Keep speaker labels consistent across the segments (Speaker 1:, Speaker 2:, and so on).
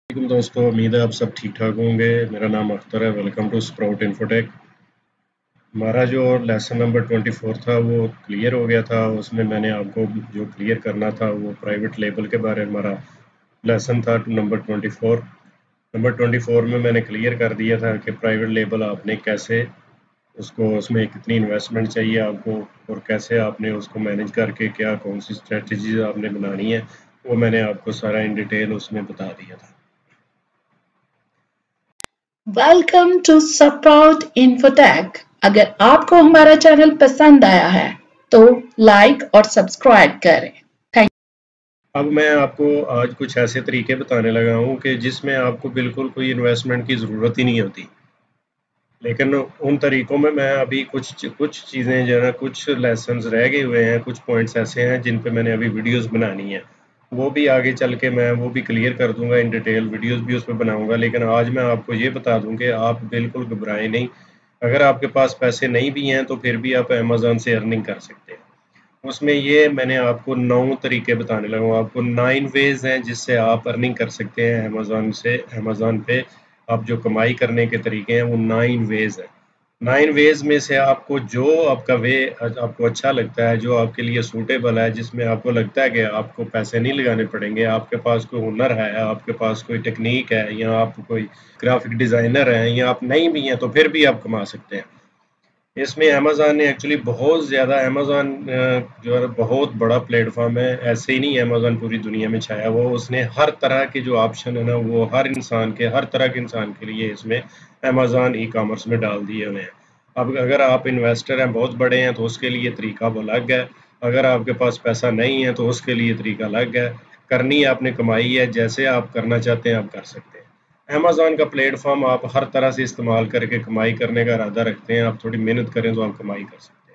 Speaker 1: वालेकुम दोस्तों, उम्मीद है आप सब ठीक ठाक होंगे। मेरा नाम अख्तर है। Welcome to Sprout Infotech. हमारा जो लेसन नंबर 24 था वो क्लियर हो गया था। उसमें मैंने आपको जो क्लियर करना था वो प्राइवेट लेबल के बारे में हमारा लेसन था नंबर 24। नंबर 24 में मैंने क्लियर कर दिया था कि प्राइवेट लेबल आपने कैसे उसको, उसमें कितनी इन्वेस्टमेंट चाहिए आपको और कैसे आपने उसको मैनेज करके क्या कौन सी स्ट्रेटजीज आपने बनानी है, वो मैंने आपको सारा इन डिटेल उसमें बता दिया था।
Speaker 2: Welcome to Sprout Infotech. अगर आपको हमारा चैनल पसंद आया है तो लाइक और सब्सक्राइब करें। थैंक
Speaker 1: अब मैं आपको आज कुछ ऐसे तरीके बताने लगा हूँ कि जिसमें आपको बिल्कुल कोई इन्वेस्टमेंट की ज़रूरत ही नहीं होती। लेकिन उन तरीकों में मैं अभी कुछ चीज़ें जो है ना, कुछ लेसन्स रह गए हुए हैं, कुछ पॉइंट्स ऐसे हैं जिन पे मैंने अभी वीडियोस बनानी है। वो भी आगे चल के मैं वो भी क्लियर कर दूंगा, इन डिटेल वीडियोस भी उस पर बनाऊंगा। लेकिन आज मैं आपको ये बता दूं कि आप बिल्कुल घबराएं नहीं। अगर आपके पास पैसे नहीं भी हैं तो फिर भी आप अमेज़न से अर्निंग कर सकते हैं। उसमें ये मैंने आपको 9 तरीके बताने लगा हूँ। आपको 9 वेज़ हैं जिससे आप अर्निंग कर सकते हैं अमेज़न से। अमेज़न पे आप जो कमाई करने के तरीके हैं वो 9 वेज़ हैं। 9 वेज़ में से आपको जो आपका वे आपको अच्छा लगता है, जो आपके लिए सूटेबल है, जिसमें आपको लगता है कि आपको पैसे नहीं लगाने पड़ेंगे, आपके पास कोई हुनर है, आपके पास कोई टेक्नीक है, या आप कोई ग्राफिक डिज़ाइनर हैं, या आप नहीं भी हैं तो फिर भी आप कमा सकते हैं। इसमें अमेज़न ने एक्चुअली बहुत ज़्यादा अमेज़न जो है बहुत बड़ा प्लेटफॉर्म है। ऐसे ही नहीं अमेज़न पूरी दुनिया में छाया हुआ, उसने हर तरह के जो ऑप्शन है ना वो हर तरह के इंसान के लिए इसमें अमेज़न ई कॉमर्स में डाल दिए हुए हैं। अब अगर आप इन्वेस्टर हैं, बहुत बड़े हैं, तो उसके लिए तरीका वो अलग है। अगर आपके पास पैसा नहीं है तो उसके लिए तरीका अलग है। करनी आपने कमाई है, जैसे आप करना चाहते हैं आप कर सकते हैं। अमेज़न का प्लेटफॉर्म आप हर तरह से इस्तेमाल करके कमाई करने का इरादा रखते हैं, आप थोड़ी मेहनत करें तो आप कमाई कर सकते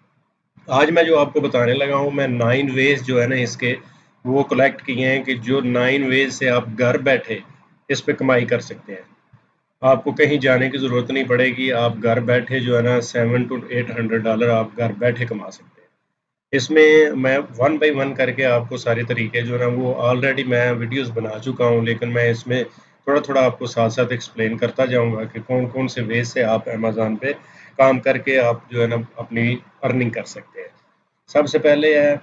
Speaker 1: हैं। आज मैं जो आपको बताने लगा हूँ, मैं 9 वेज जो है ना इसके वो कलेक्ट किए हैं कि जो 9 वेज से आप घर बैठे इस पे कमाई कर सकते हैं। आपको कहीं जाने की ज़रूरत नहीं पड़ेगी। आप घर बैठे जो है ना $700 to $800 आप घर बैठे कमा सकते हैं। इसमें मैं वन बाय वन करके आपको सारे तरीके जो है ना वो ऑलरेडी मैं वीडियोस बना चुका हूँ, लेकिन मैं इसमें थोड़ा-थोड़ा आपको साथ-साथ एक्सप्लेन करता जाऊँगा कि कौन-कौन से वे से आप अमेज़न पे काम करके आप जो है ना अपनी अर्निंग कर सकते हैं। सबसे पहले है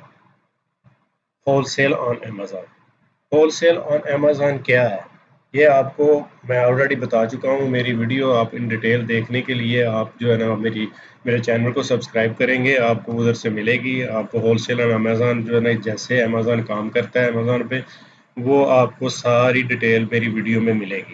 Speaker 1: wholesale on Amazon. Wholesale on Amazon क्या है? ये आपको मैं ऑलरेडी बता चुका हूँ। मेरी वीडियो आप इन डिटेल देखने के लिए आप जो है ना मेरे चैनल को सब्सक्राइब करेंगे, आपको उधर से मिलेगी। आपको होलसेल ऑन अमेज़न जो है ना, जैसे अमेज़न काम करता है अमेज़न पे, वो आपको सारी डिटेल मेरी वीडियो में मिलेगी।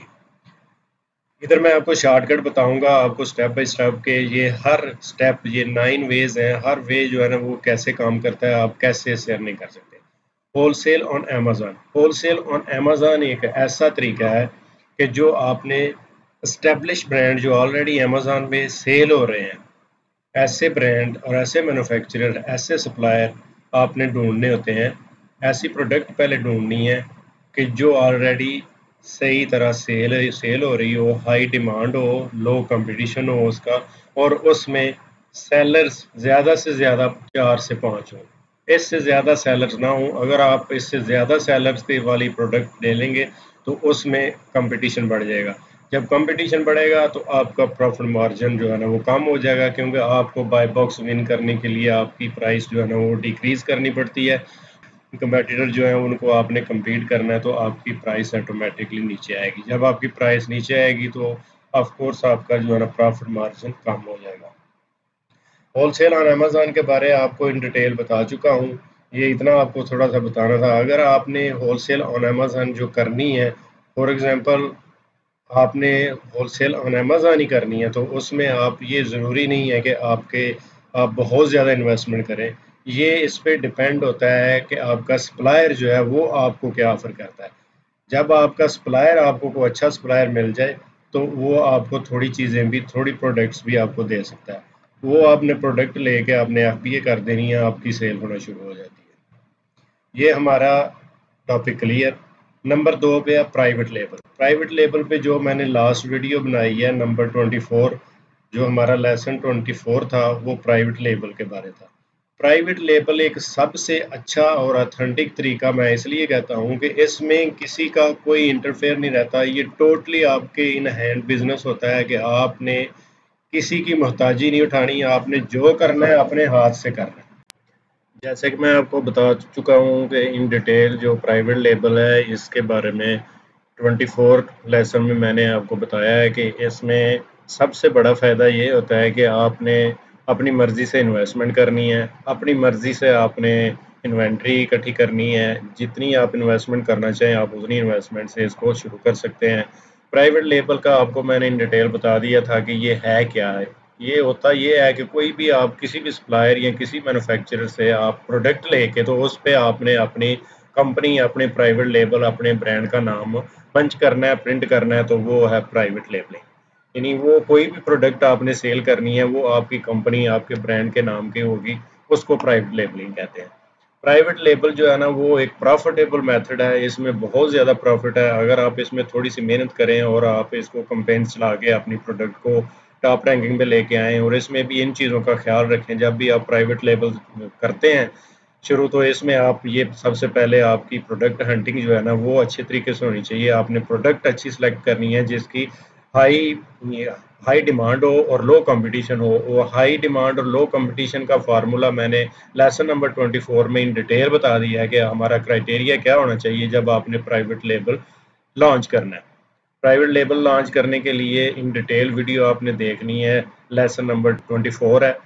Speaker 1: इधर मैं आपको शॉर्टकट बताऊंगा, आपको स्टेप बाय स्टेप के ये हर स्टेप, ये 9 वेज हैं, हर वे जो है ना वो कैसे काम करता है, आप कैसे इसे अर्निंग कर सकते हैं। Wholesale on Amazon. Wholesale on Amazon एक ऐसा तरीका है कि जो आपने एस्टेब्लिश ब्रांड जो ऑलरेडी अमेज़न में सेल हो रहे हैं, ऐसे ब्रांड और ऐसे मैन्युफैक्चरर, ऐसे सप्लायर आपने ढूंढने होते हैं। ऐसी प्रोडक्ट पहले ढूंढनी है कि जो ऑलरेडी सही तरह सेल हो रही हो, हाई डिमांड हो, लो कंपटीशन हो उसका, और उसमें सेलर्स ज़्यादा से ज़्यादा 4 से 5 हो। इससे ज़्यादा सेलर्स ना हो। अगर आप इससे ज़्यादा सेलर्स के वाली प्रोडक्ट ले लेंगे तो उसमें कंपटीशन बढ़ जाएगा। जब कंपटीशन बढ़ेगा तो आपका प्रॉफिट मार्जिन जो है ना वो कम हो जाएगा, क्योंकि आपको बाय बॉक्स विन करने के लिए आपकी प्राइस जो है ना वो डिक्रीज करनी पड़ती है। कंपेटिटर जो है उनको आपने कम्पीट करना है तो आपकी प्राइस ऑटोमेटिकली नीचे आएगी। जब आपकी प्राइस नीचे आएगी तो ऑफ कोर्स आपका जो है ना प्रॉफिट मार्जिन कम हो जाएगा। होलसेल ऑन अमेज़न के बारे में आपको इन डिटेल बता चुका हूँ। ये इतना आपको थोड़ा सा बताना था। अगर आपने होलसेल ऑन अमेज़न जो करनी है, फॉर एग्जांपल आपने होलसेल ऑन अमेज़न ही करनी है, तो उसमें आप, ये ज़रूरी नहीं है कि आप बहुत ज़्यादा इन्वेस्टमेंट करें। ये इस पे डिपेंड होता है कि आपका सप्लायर जो है वो आपको क्या ऑफ़र करता है। जब आपका सप्लायर, आपको कोई अच्छा सप्लायर मिल जाए तो वो आपको थोड़ी चीज़ें भी, थोड़ी प्रोडक्ट्स भी आपको दे सकता है। वो आपने प्रोडक्ट लेके आपने एफबीए कर देनी है, आपकी सेल होना शुरू हो जाती है। ये हमारा टॉपिक क्लियर। नंबर 2 पे है प्राइवेट लेबल। प्राइवेट लेबल पे जो मैंने लास्ट वीडियो बनाई है नंबर 24, जो हमारा लेसन 24 था वो प्राइवेट लेबल के बारे था। प्राइवेट लेबल एक सबसे अच्छा और ऑथेंटिक तरीका मैं इसलिए कहता हूँ कि इसमें किसी का कोई इंटरफेयर नहीं रहता। ये टोटली आपके इन हैंड बिजनेस होता है कि आपने किसी की मोहताजी नहीं उठानी, आपने जो करना है अपने हाथ से करना है। जैसे कि मैं आपको बता चुका हूँ कि इन डिटेल जो प्राइवेट लेबल है इसके बारे में 24 लेसन में मैंने आपको बताया है कि इसमें सबसे बड़ा फ़ायदा ये होता है कि आपने अपनी मर्ज़ी से इन्वेस्टमेंट करनी है, अपनी मर्ज़ी से आपने इन्वेंट्री इकट्ठी करनी है। जितनी आप इन्वेस्टमेंट करना चाहें आप उतनी इन्वेस्टमेंट से इसको शुरू कर सकते हैं। प्राइवेट लेबल का आपको मैंने इन डिटेल बता दिया था कि ये है क्या है। ये होता ये है कि कोई भी आप किसी भी सप्लायर या किसी मैन्युफैक्चरर से आप प्रोडक्ट लेके तो उस पे आपने अपनी कंपनी, अपने प्राइवेट लेबल, अपने ब्रांड का नाम पंच करना है, प्रिंट करना है, तो वो है प्राइवेट लेबलिंग। यानी वो कोई भी प्रोडक्ट आपने सेल करनी है वो आपकी कंपनी, आपके ब्रांड के नाम की होगी, उसको प्राइवेट लेबलिंग कहते हैं। प्राइवेट लेबल जो है ना वो एक प्रॉफिटेबल मेथड है, इसमें बहुत ज़्यादा प्रॉफिट है। अगर आप इसमें थोड़ी सी मेहनत करें और आप इसको कैंपेन चला के अपनी प्रोडक्ट को टॉप रैंकिंग पे लेके आएँ और इसमें भी इन चीज़ों का ख्याल रखें जब भी आप प्राइवेट लेबल करते हैं शुरू, तो इसमें आप ये सबसे पहले आपकी प्रोडक्ट हंटिंग जो है ना वो अच्छे तरीके से होनी चाहिए। आपने प्रोडक्ट अच्छी सेलेक्ट करनी है जिसकी हाई हाई डिमांड हो और लो कंपटीशन हो। वो हाई डिमांड और लो कंपटीशन का फार्मूला मैंने लेसन नंबर 24 में इन डिटेल बता दिया है कि हमारा क्राइटेरिया क्या होना चाहिए जब आपने प्राइवेट लेबल लॉन्च करना है। प्राइवेट लेबल लॉन्च करने के लिए इन डिटेल वीडियो आपने देखनी है। लेसन नंबर 24 है,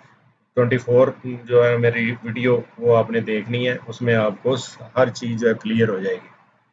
Speaker 1: 24 जो है मेरी वीडियो वो आपने देखनी है, उसमें आपको हर चीज़ जो है क्लियर हो जाएगी।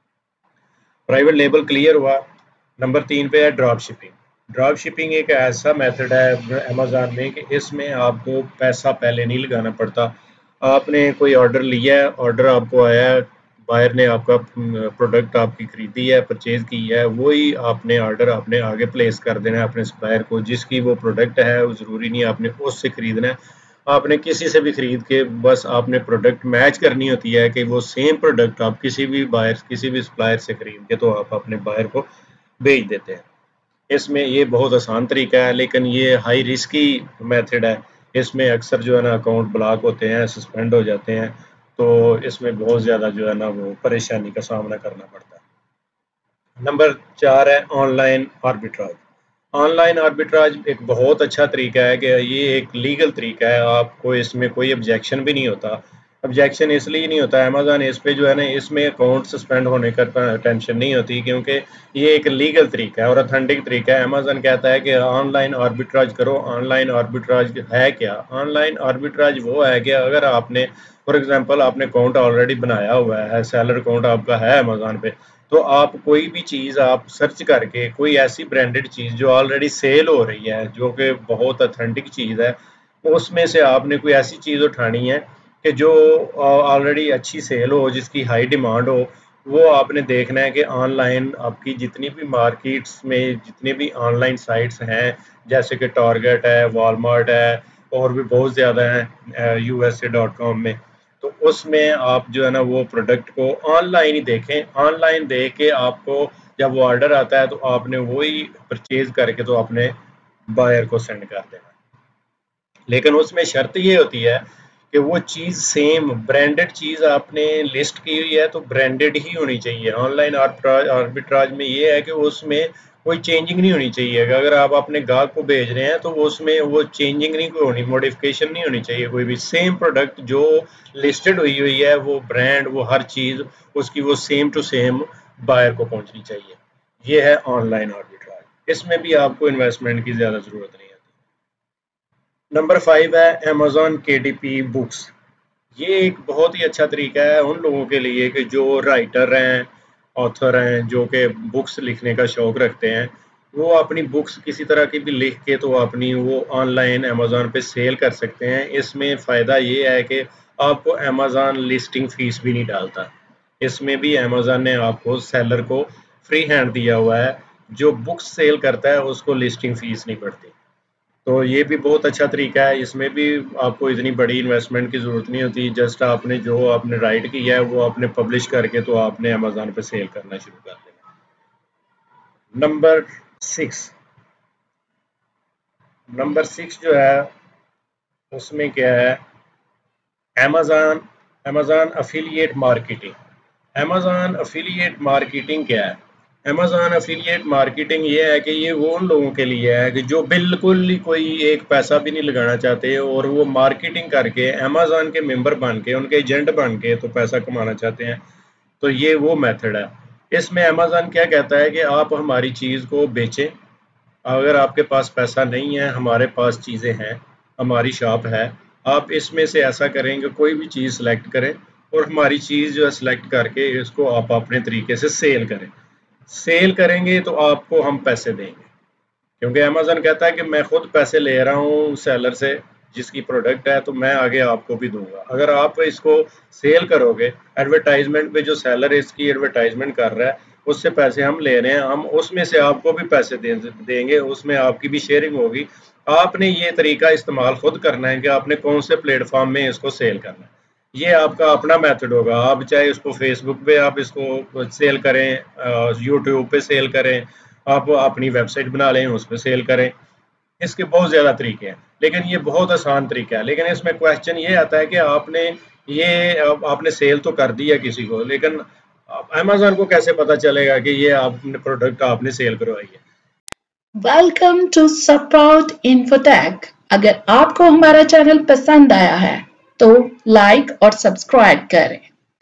Speaker 1: प्राइवेट लेबल क्लियर हुआ। नंबर 3 पे है ड्रॉप शिपिंग। ड्रॉप शिपिंग एक ऐसा मेथड है अमेज़न में कि इसमें आपको पैसा पहले नहीं लगाना पड़ता। आपने कोई ऑर्डर लिया है, ऑर्डर आपको आया है, बायर ने आपका प्रोडक्ट आपकी खरीदी है, परचेज की है, वही आपने ऑर्डर आपने आगे प्लेस कर देना है अपने सप्लायर को जिसकी वो प्रोडक्ट है। वो ज़रूरी नहीं आपने उससे खरीदना है, आपने किसी से भी खरीद के बस आपने प्रोडक्ट मैच करनी होती है कि वो सेम प्रोडक्ट आप किसी भी बायर, किसी भी सप्लायर से खरीद के तो आप अपने बायर को भेज देते हैं। इसमें ये बहुत आसान तरीका है लेकिन ये हाई रिस्की मेथड है। इसमें अक्सर जो है ना अकाउंट ब्लॉक होते हैं, सस्पेंड हो जाते हैं, तो इसमें बहुत ज़्यादा जो है ना वो परेशानी का सामना करना पड़ता है। नंबर 4 है ऑनलाइन आर्बिट्राज। ऑनलाइन आर्बिट्राज एक बहुत अच्छा तरीका है कि ये एक लीगल तरीका है, आपको इसमें कोई ऑब्जेक्शन भी नहीं होता। ऑब्जेक्शन इसलिए नहीं होता, अमेज़न इस पे जो है ना इसमें अकाउंट सस्पेंड होने का टेंशन नहीं होती क्योंकि ये एक लीगल तरीका है और ऑथेंटिक तरीका है। अमेज़न कहता है कि ऑनलाइन आर्बिट्राज करो। ऑनलाइन आर्बिट्राज है क्या? ऑनलाइन आर्बिट्राज वो है कि अगर आपने फॉर एग्जांपल आपने अकाउंट ऑलरेडी बनाया हुआ है, सेलर अकाउंट आपका है अमेज़न पे, तो आप कोई भी चीज़ आप सर्च करके कोई ऐसी ब्रांडेड चीज़ जो ऑलरेडी सेल हो रही है, जो कि बहुत ऑथेंटिक चीज़ है, उसमें से आपने कोई ऐसी चीज़ उठानी है कि जो ऑलरेडी अच्छी सेल हो, जिसकी हाई डिमांड हो। वो आपने देखना है कि ऑनलाइन आपकी जितनी भी मार्केट्स में जितने भी ऑनलाइन साइट्स हैं, जैसे कि टारगेट है, वॉलमार्ट है और भी बहुत ज़्यादा हैं USA.com में, तो उसमें आप जो है ना वो प्रोडक्ट को ऑनलाइन ही देखें। ऑनलाइन देख के आपको जब वो ऑर्डर आता है तो आपने वही परचेज करके तो अपने बायर को सेंड कर देना। लेकिन उसमें शर्त ये होती है कि वो चीज़ सेम ब्रांडेड चीज़ आपने लिस्ट की हुई है तो ब्रांडेड ही होनी चाहिए। ऑनलाइन आर्बिट्राज में ये है कि उसमें कोई चेंजिंग नहीं होनी चाहिए। अगर आप अपने गाहक को भेज रहे हैं तो उसमें वो चेंजिंग नहीं कोई होनी, मॉडिफिकेशन नहीं होनी चाहिए कोई भी। सेम प्रोडक्ट जो लिस्टेड हुई है वो ब्रांड, वो हर चीज़ उसकी वो सेम टू सेम बायर को पहुंचनी चाहिए। ये है ऑनलाइन आर्बिट्राज। इसमें भी आपको इन्वेस्टमेंट की ज़्यादा ज़रूरत नहीं है। नंबर 5 है अमेज़न KDP बुक्स। ये एक बहुत ही अच्छा तरीका है उन लोगों के लिए कि जो राइटर हैं, ऑथर हैं, जो कि बुक्स लिखने का शौक रखते हैं। वो अपनी बुक्स किसी तरह की भी लिख के तो अपनी वो ऑनलाइन अमेज़न पे सेल कर सकते हैं। इसमें फ़ायदा ये है कि आपको अमेज़न लिस्टिंग फ़ीस भी नहीं डालता। इसमें भी अमेज़न ने आपको सेलर को फ्री हैंड दिया हुआ है, जो बुक्स सेल करता है उसको लिस्टिंग फ़ीस नहीं पड़ती। तो ये भी बहुत अच्छा तरीका है, इसमें भी आपको इतनी बड़ी इन्वेस्टमेंट की ज़रूरत नहीं होती। जस्ट आपने जो आपने राइट किया है वो आपने पब्लिश करके तो आपने अमेज़न पे सेल करना शुरू कर देना। नंबर 6, नंबर 6 जो है उसमें क्या है, Amazon Amazon affiliate marketing. Amazon affiliate marketing क्या है? अमेज़न एफिलिएट मार्केटिंग ये है कि ये वो उन लोगों के लिए है कि जो बिल्कुल ही कोई एक पैसा भी नहीं लगाना चाहते और वो मार्केटिंग करके अमेज़न के मेंबर बन के, उनके एजेंट बन के तो पैसा कमाना चाहते हैं। तो ये वो मेथड है। इसमें अमेज़न क्या कहता है कि आप हमारी चीज़ को बेचें। अगर आपके पास पैसा नहीं है, हमारे पास चीज़ें हैं, हमारी शॉप है, आप इसमें से ऐसा करेंगे कोई भी चीज़ सेलेक्ट करें और हमारी चीज़ जो है सेलेक्ट करके इसको आप अपने तरीके से सेल करें। सेल करेंगे तो आपको हम पैसे देंगे, क्योंकि अमेज़न कहता है कि मैं खुद पैसे ले रहा हूँ सेलर से, जिसकी प्रोडक्ट है तो मैं आगे आपको भी दूंगा। अगर आप इसको सेल करोगे, एडवर्टाइजमेंट पे जो सेलर इसकी एडवर्टाइजमेंट कर रहा है उससे पैसे हम ले रहे हैं, हम उसमें से आपको भी पैसे देंगे, उसमें आपकी भी शेयरिंग होगी। आपने ये तरीका इस्तेमाल खुद करना है कि आपने कौन से प्लेटफॉर्म में इसको सेल करना है। ये आपका अपना मेथड होगा। आप चाहे उसको फेसबुक पे आप इसको सेल करें, यूट्यूब पे सेल करें, आप अपनी वेबसाइट बना लें उस पर सेल करें। इसके बहुत ज़्यादा तरीके हैं, लेकिन ये बहुत आसान तरीका है। लेकिन इसमें क्वेश्चन ये आता है कि आपने सेल तो कर दिया किसी को, लेकिन अमेज़न को कैसे पता चलेगा कि ये आपने प्रोडक्ट आपने सेल करवाई है?
Speaker 2: Welcome to Sprout Infotech. अगर आपको हमारा चैनल पसंद आया है तो लाइक और सब्सक्राइब करें।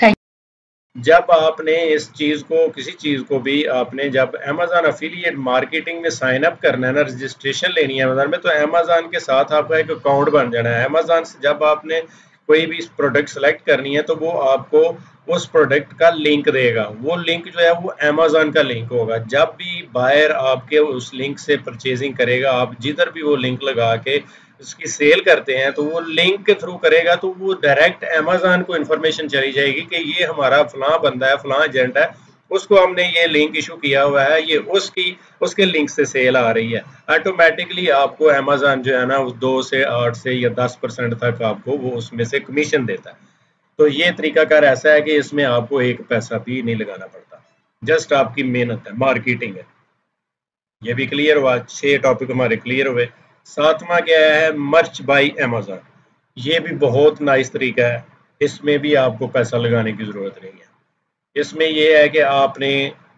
Speaker 1: जब आपने इस चीज़ को किसी चीज़ को भी आपने जब अमेज़न एफिलिएट मार्केटिंग में साइन अप करना है ना, रजिस्ट्रेशन लेनी है अमेज़न में, तो अमेज़न के साथ आपका एक अकाउंट बन जाना है। अमेज़न से जब आपने कोई भी प्रोडक्ट सेलेक्ट करनी है तो वो आपको उस प्रोडक्ट का लिंक देगा। वो लिंक जो है वो अमेज़न का लिंक होगा। जब भी बायर आपके उस लिंक से परचेजिंग करेगा, आप जिधर भी वो लिंक लगा के उसकी सेल करते हैं तो वो लिंक के थ्रू करेगा, तो वो डायरेक्ट अमेज़न को इन्फॉर्मेशन चली जाएगी कि ये हमारा फलां बंदा है, फलां एजेंट है, उसको हमने ये लिंक इशू किया हुआ है, ये उसके लिंक से सेल आ रही है। ऑटोमेटिकली आपको अमेज़न जो है ना 2 से 8 से या 10% तक आपको वो उसमें से कमीशन देता है। तो ये तरीकाकार ऐसा है कि इसमें आपको एक पैसा भी नहीं लगाना पड़ता, जस्ट आपकी मेहनत है, मार्केटिंग है। ये भी क्लियर हुआ, 6 टॉपिक हमारे क्लियर हुए। 7वां क्या है? मर्च बाय अमेज़न। ये भी बहुत नाइस तरीका है, इसमें भी आपको पैसा लगाने की जरूरत नहीं है। इसमें यह है कि आपने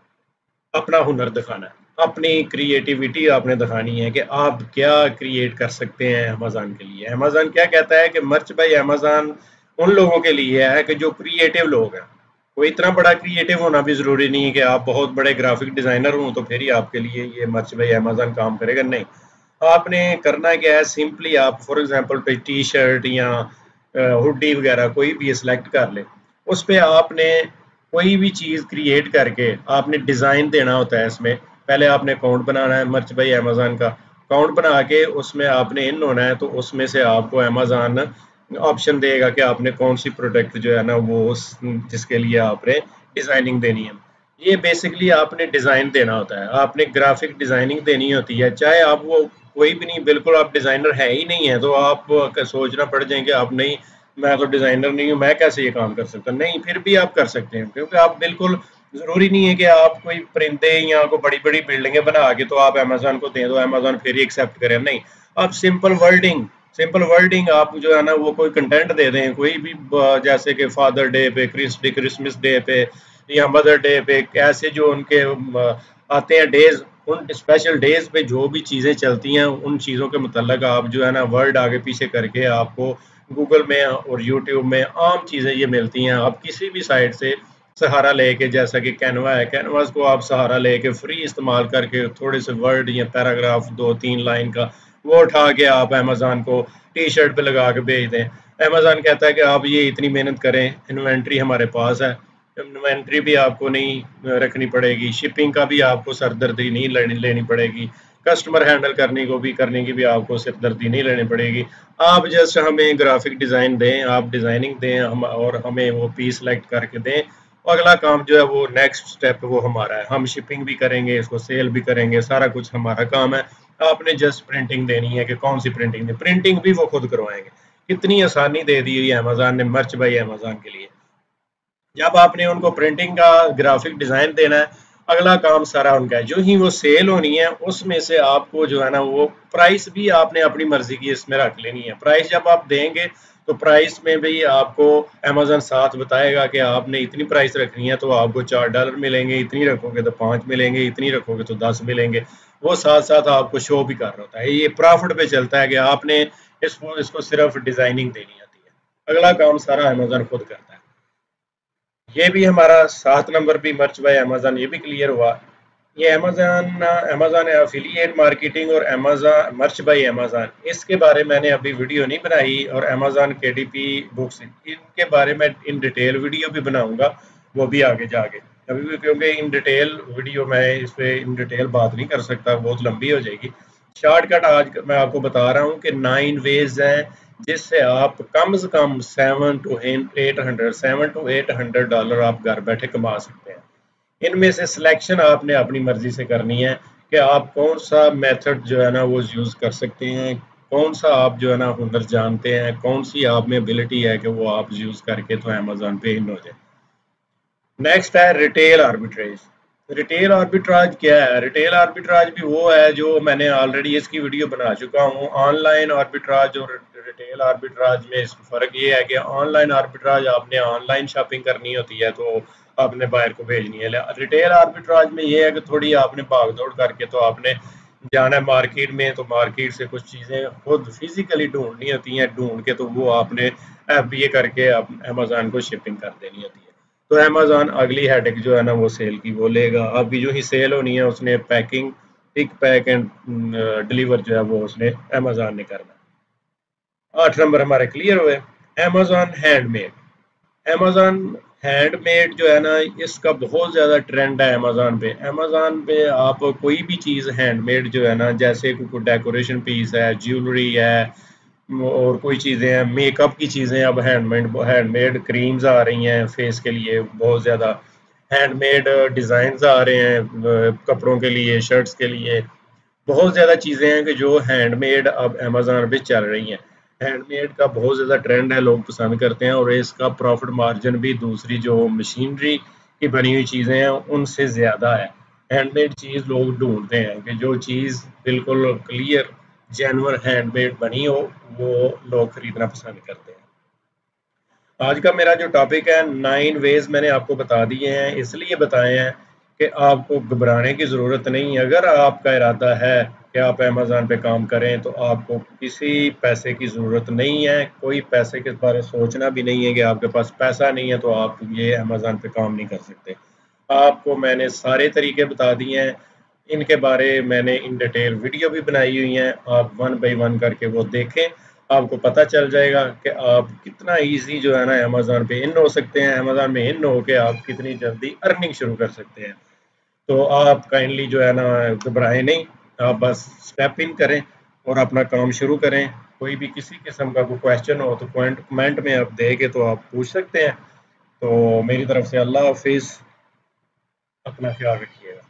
Speaker 1: अपना हुनर दिखाना है, अपनी क्रिएटिविटी आपने दिखानी है कि आप क्या क्रिएट कर सकते हैं अमेज़न के लिए। अमेज़न क्या कहता है कि मर्च बाय अमेज़न उन लोगों के लिए है कि जो क्रिएटिव लोग हैं। कोई इतना बड़ा क्रिएटिव होना भी ज़रूरी नहीं है कि आप बहुत बड़े ग्राफिक डिज़ाइनर हों तो फिर ही आपके लिए ये मर्च बाय अमेज़न काम करेगा, नहीं। आपने करना क्या है, सिंपली आप फॉर एग्जांपल टी शर्ट या हुडी वगैरह कोई भी सिलेक्ट कर ले, उस पर आपने कोई भी चीज़ क्रिएट करके आपने डिज़ाइन देना होता है। इसमें पहले आपने अकाउंट बनाना है मर्च बाय अमेज़न का। अकाउंट बना के उसमें आपने इन होना है, तो उसमें से आपको अमेज़न ऑप्शन देगा कि आपने कौन सी प्रोडक्ट जो है ना वो जिसके लिए आपने डिज़ाइनिंग देनी है। ये बेसिकली आपने डिज़ाइन देना होता है, आपने ग्राफिक डिज़ाइनिंग देनी होती है। चाहे आप वो कोई भी नहीं, बिल्कुल आप डिज़ाइनर है ही नहीं है, तो आप सोचना पड़ जाएंगे आप नहीं, मैं तो डिज़ाइनर नहीं हूँ, मैं कैसे ये काम कर सकता? नहीं, फिर भी आप कर सकते हैं, क्योंकि आप बिल्कुल ज़रूरी नहीं है कि आप कोई परिंदे या कोई बड़ी-बड़ी बिल्डिंगें बना के तो आप अमेज़न को दें, तो अमेज़न फिर ही एक्सेप्ट करें, नहीं। आप सिंपल वर्डिंग आप जो है ना वो कोई कंटेंट दे दें, कोई भी जैसे कि फादर डे पे, क्रिसमस डे पे या मदर डे पे, ऐसे जो उनके आते हैं डेज, उन स्पेशल डेज पे जो भी चीज़ें चलती हैं उन चीज़ों के मतलब आप जो है ना वर्ड आगे पीछे करके आपको गूगल में और यूट्यूब में आम चीज़ें ये मिलती हैं। आप किसी भी साइट से सहारा लेके, जैसा कि कैनवा है, कैनवास को आप सहारा लेके फ्री इस्तेमाल करके थोड़े से वर्ड या पैराग्राफ 2-3 लाइन का वो उठा के आप अमेज़न को टी शर्ट पे लगा के भेज दें। अमेज़न कहता है कि आप ये इतनी मेहनत करें, इन्वेंट्री हमारे पास है, इन्वेंट्री भी आपको नहीं रखनी पड़ेगी, शिपिंग का भी आपको सरदर्दी नहीं लेनी पड़ेगी, कस्टमर हैंडल करने की भी आपको सिरदर्दी नहीं लेनी पड़ेगी। आप जस्ट हमें ग्राफिक डिज़ाइन दें, आप डिज़ाइनिंग दें हम, और हमें वो पीस सेलेक्ट करके दें। अगला काम जो है वो नेक्स्ट स्टेप वो हमारा है, हम शिपिंग भी करेंगे, इसको सेल भी करेंगे, सारा कुछ हमारा काम है। आपने जस्ट प्रिंटिंग देनी है कि कौन सी प्रिंटिंग दें, प्रिंटिंग भी वो खुद करवाएंगे। कितनी आसानी दे दी हुई है अमेज़न ने मर्च बाय अमेज़न के लिए। जब आपने उनको प्रिंटिंग का ग्राफिक डिज़ाइन देना है, अगला काम सारा उनका है। जो ही वो सेल होनी है उसमें से आपको जो है ना वो प्राइस भी आपने अपनी मर्जी की इसमें रख लेनी है। प्राइस जब आप देंगे तो प्राइस में भी आपको अमेजन साथ बताएगा कि आपने इतनी प्राइस रखनी है तो आपको $4 मिलेंगे, इतनी रखोगे तो 5 मिलेंगे, इतनी रखोगे तो 10 मिलेंगे। वो साथ साथ आपको शो भी कर रहा होता है। ये प्रॉफिट पे चलता है कि आपने इसको सिर्फ डिजाइनिंग देनी आती है, अगला काम सारा अमेजन खुद करता है। ये भी हमारा 7 नंबर भी मर्च बाय अमेजन, ये भी क्लियर हुआ। ये अमेजन अमेजन एफिलिएट मार्केटिंग और अमेजन मर्च बाय अमेजन, इसके बारे में मैंने अभी वीडियो नहीं बनाई, और अमेजन केडीपी बुक्स, इनके बारे में इन डिटेल वीडियो भी बनाऊंगा, वो भी आगे जाके अभी भी, क्योंकि इन डिटेल वीडियो मैं इस पे इन डिटेल बात नहीं कर सकता, बहुत लंबी हो जाएगी। शॉर्टकट आज मैं आपको बता रहा हूँ कि 9 वेज हैं जिससे आप कम से कम $700 आप घर बैठे कमा सकते हैं। इनमें से सिलेक्शन आपने अपनी मर्जी से करनी है कि आप कौन सा मेथड जो है ना वो यूज कर सकते हैं, कौन सा आप जो है ना हुनर जानते हैं, कौन सी आप में एबिलिटी है कि वो आप यूज करके तो अमेजोन पे इन हो जाए। नेक्स्ट है रिटेल आर्बिट्रेज। रिटेल आर्बिट्राज क्या है? रिटेल आर्बिट्राज भी वो है जो मैंने ऑलरेडी इसकी वीडियो बना चुका हूँ। ऑनलाइन आर्बिट्राज और रिटेल आर्बिट्राज में इस फर्क ये है कि ऑनलाइन आर्बिट्राज आपने ऑनलाइन शॉपिंग करनी होती है तो आपने बाहर को भेजनी है। रिटेल आर्बिट्राज में ये है कि थोड़ी आपने भाग दौड़ करके तो आपने जाना है मार्केट में, तो मार्केट से कुछ चीज़ें खुद फिजिकली ढूंढनी होती हैं, ढूंढ के तो वो आपने एफबीए करके अमेजोन को शिपिंग कर देनी होती है। तो अमेजोन अगली हेडेक जो है ना वो सेल की वो लेगा। अभी जो ही सेल होनी है उसने packing, pick pack and deliver जो है वो उसने अमेजोन ने करना है। 8 नंबर हमारे क्लियर हुए। Amazon handmade. अमेजोन हैंडमेड जो है ना इसका बहुत ज़्यादा ट्रेंड है अमेजोन पे। अमेजोन पे आप कोई भी चीज़ हैंडमेड जो है ना, जैसे कोई डेकोरेशन पीस है, ज्वेलरी है, और कोई चीज़ें हैं, मेकअप की चीज़ें अब हैंडमेड हैंडमेड क्रीम्स आ रही हैं फेस के लिए बहुत ज़्यादा, हैंडमेड डिज़ाइंस आ रहे हैं कपड़ों के लिए, शर्ट्स के लिए। बहुत ज़्यादा चीज़ें हैं कि जो हैंडमेड अब अमेजोन पे चल रही हैं। हैंडमेड का बहुत ज़्यादा ट्रेंड है, लोग पसंद करते हैं, और इसका प्रॉफिट मार्जिन भी दूसरी जो मशीनरी की बनी हुई चीज़ें हैं उनसे ज़्यादा है। हैंडमेड चीज़ लोग ढूंढते हैं कि जो चीज़ बिल्कुल क्लियर जेन्युइन हैंडमेड बनी हो, वो लोग खरीदना पसंद करते हैं। आज का मेरा जो टॉपिक है 9 वेज मैंने आपको बता दिए हैं, इसलिए बताए हैं कि आपको घबराने की ज़रूरत नहीं। अगर आपका इरादा है कि आप अमेज़न पे काम करें तो आपको किसी पैसे की ज़रूरत नहीं है, कोई पैसे के बारे में सोचना भी नहीं है कि आपके पास पैसा नहीं है तो आप ये अमेज़न पे काम नहीं कर सकते। आपको मैंने सारे तरीके बता दिए हैं, इनके बारे मैंने इन डिटेल वीडियो भी बनाई हुई हैं, आप वन बाई वन करके वो देखें, आपको पता चल जाएगा कि आप कितना इजी जो है ना अमेज़न पे इन हो सकते हैं, अमेज़न में इन होके आप कितनी जल्दी अर्निंग शुरू कर सकते हैं। तो आप काइंडली जो है ना घबराएं नहीं, आप बस स्टेप इन करें और अपना काम शुरू करें। कोई भी किसी किस्म का कोई क्वेश्चन हो तो कमेंट में आप देके तो आप पूछ सकते हैं। तो मेरी तरफ से अल्लाह हाफिज़, अपना ख्याल रखिएगा।